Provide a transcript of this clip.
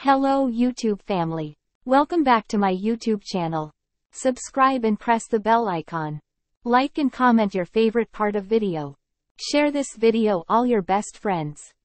Hello YouTube family. Welcome back to my YouTube channel. Subscribe and press the bell icon. Like and comment your favorite part of video. Share this video all your best friends.